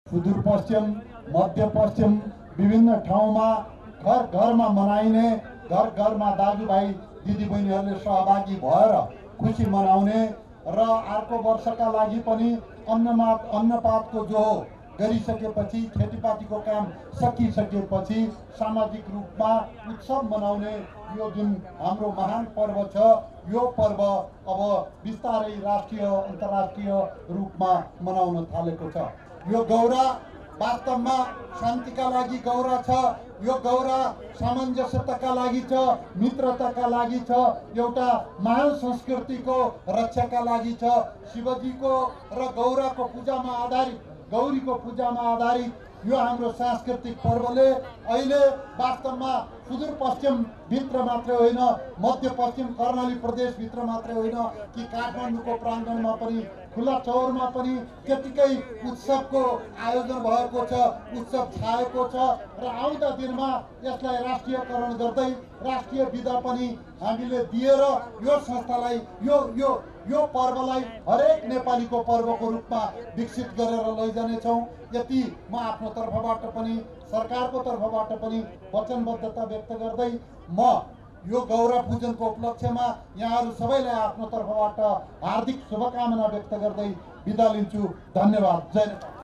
सुदूरपश्चिम मध्यपश्चिम विभिन्न ठाउँमा घर घरमा मनाइने, घर घरमा दाजुभाइ दिदीबहिनीहरूले सहभागी भएर खुसी मनाउने र अर्को वर्षका लागि पनि अन्नपातको जो गरिसकेपछि, खेतीपातीको काम सकिसकेपछि सामाजिक रूपमा उत्सव मनाउने यो जुन हाम्रो महान पर्व छ, यो पर्व अब बिस्तारै राष्ट्रिय अन्तर्राष्ट्रिय रूपमा मनाउन थालेको छ। यो गौरा वास्तवमा शान्तिका लागि गौरा छ, यो गौरा सामञ्जस्यताका लागि छ, मित्रताका लागि छ, एउटा महान संस्कृतिको रक्षाका लागि छ। शिवजीको र गौराको पूजामा आधारित, गौरीको पूजामा आधारित यो हाम्रो सांस्कृतिक पर्वले अहिले वास्तवमा सुदूरपश्चिम भित्र मात्रै होइन, मध्यपश्चिम कर्णाली प्रदेश भित्र मात्रै होइन कि काठमाडौँको प्राङ्गणमा पनि, खुला चौरमा पनि त्यतिकै उत्सवको आयोजन भएको छ, उत्सव छाएको छ र आउँदा दिनमा यसलाई राष्ट्रियकरण गर्दै राष्ट्रिय विधा पनि हामीले दिएर यो संस्थालाई यो पर्वलाई हरेक नेपालीको पर्वको रूपमा विकसित गरेर लैजानेछौँ। यति म आफ्नो तर्फबाट पनि, सरकारको तर्फबाट पनि वचनबद्धता व्यक्त गर्दै म यो गौरा पूजनको उपलक्ष्यमा यहाँहरू सबैलाई आफ्नो तर्फबाट हार्दिक शुभकामना व्यक्त गर्दै बिदा लिन्छु। धन्यवाद। जय नेपाल।